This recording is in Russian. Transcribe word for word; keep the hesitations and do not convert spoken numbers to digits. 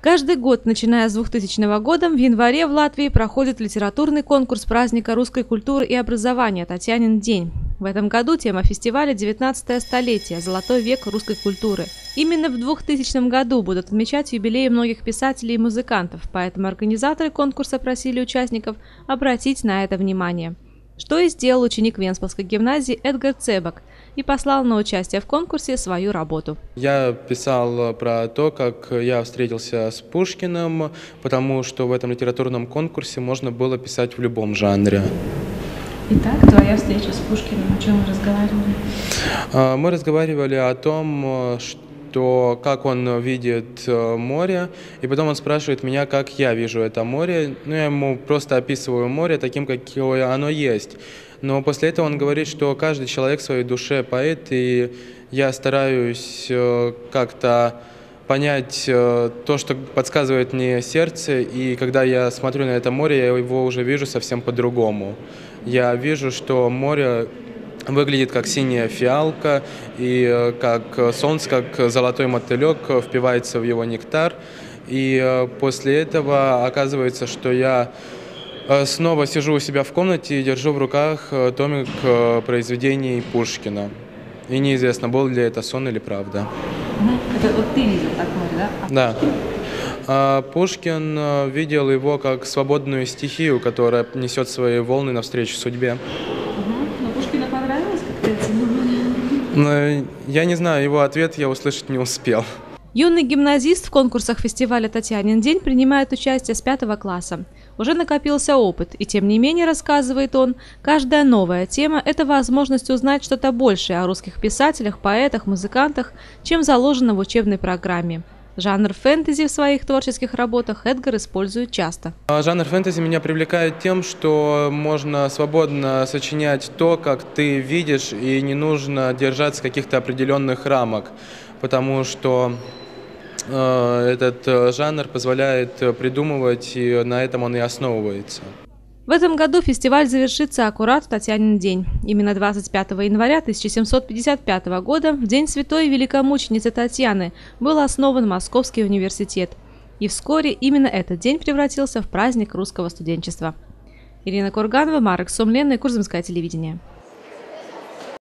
Каждый год, начиная с двухтысячного года, в январе в Латвии проходит литературный конкурс праздника русской культуры и образования «Татьянин день». В этом году тема фестиваля «девятнадцатое столетие. Золотой век русской культуры». Именно в двухтысячном году будут отмечать юбилеи многих писателей и музыкантов, поэтому организаторы конкурса просили участников обратить на это внимание. Что и сделал ученик Венспилской гимназии Эдгар Цебак и послал на участие в конкурсе свою работу. Я писал про то, как я встретился с Пушкиным, потому что в этом литературном конкурсе можно было писать в любом жанре. Итак, твоя встреча с Пушкиным, о чем вы разговаривали? Мы разговаривали о том, что как он видит море, и потом он спрашивает меня, как я вижу это море. Ну, я ему просто описываю море таким, какое оно есть. Но после этого он говорит, что каждый человек в своей душе поэт, и я стараюсь как-то понять то, что подсказывает мне сердце, и когда я смотрю на это море, я его уже вижу совсем по-другому. Я вижу, что море выглядит как синяя фиалка, и как солнце, как золотой мотылек впивается в его нектар. И после этого оказывается, что я снова сижу у себя в комнате и держу в руках томик произведений Пушкина. И неизвестно, был ли это сон или правда. Это вот ты видел так море, да? Да. А Пушкин видел его как свободную стихию, которая несет свои волны навстречу судьбе. Угу. Но Пушкину понравилось, как ты оценил? Я не знаю, его ответ я услышать не успел. Юный гимназист в конкурсах фестиваля «Татьянин день» принимает участие с пятого класса. Уже накопился опыт, и тем не менее, рассказывает он, каждая новая тема – это возможность узнать что-то большее о русских писателях, поэтах, музыкантах, чем заложено в учебной программе. Жанр фэнтези в своих творческих работах Эдгар использует часто. Жанр фэнтези меня привлекает тем, что можно свободно сочинять то, как ты видишь, и не нужно держаться каких-то определенных рамок, потому что этот жанр позволяет придумывать, и на этом он и основывается. В этом году фестиваль завершится аккурат в Татьянин день. Именно двадцать пятого января тысяча семьсот пятьдесят пятого года, в день святой великомученицы Татьяны, был основан Московский университет. И вскоре именно этот день превратился в праздник русского студенчества. Ирина Курганова, Марек Сумлен, Курзамское телевидение.